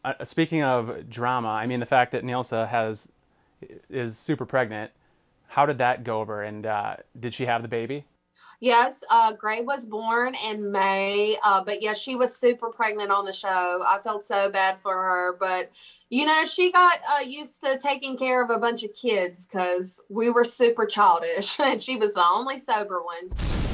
Speaking of drama, I mean the fact that Nilsa is super pregnant. How did that go over? And did she have the baby? Yes, Gray was born in May, but yes, she was super pregnant on the show. I felt so bad for her, but she got used to taking care of a bunch of kids because we were super childish, and she was the only sober one.